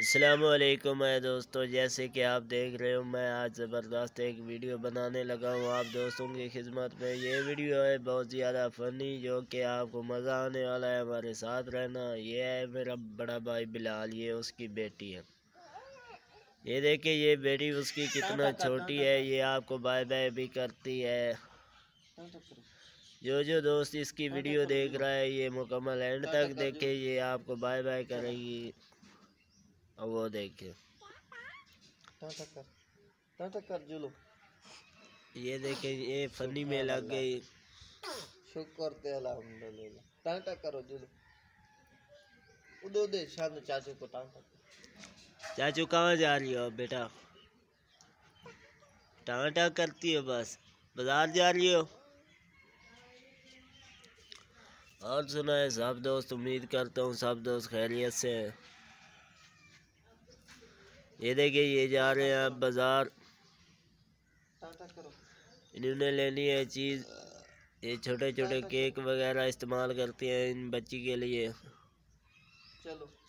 अस्सलामुअलैकुम दोस्तों, जैसे कि आप देख रहे हो मैं आज ज़बरदस्त एक वीडियो बनाने लगा हूँ आप दोस्तों की खिदमत में। ये वीडियो है बहुत ज़्यादा फ़नी, जो कि आपको मज़ा आने वाला है। हमारे साथ रहना। ये है मेरा बड़ा भाई बिलाल, ये उसकी बेटी है। ये देखिए, ये बेटी उसकी कितना छोटी है। ये आपको बाय बाय भी करती है। जो दोस्त इसकी वीडियो देख रहा है ये मुकम्मल एंड तक देखे, ये आपको बाय बाय करेगी। और वो देखे, टाटा कर जुलो। ये देखे, ये फनी में लग गई। शुक्र ते अल्हम्दुलिल्लाह। टाटा करो जुलो। उदो दे शांत चाचू को टाटा। चाचू कहाँ जा रही हो बेटा? टाटा करती हो बस, बाजार जा रही हो। और सुना है सब दोस्त, उम्मीद करता हूँ सब दोस्त खैरियत से हैं। ये देखिए, ये जा रहे हैं अब बाजार। इन्होंने लेनी है चीज़। ये छोटे छोटे केक वगैरह इस्तेमाल करती हैं इन बच्ची के लिए। चलो।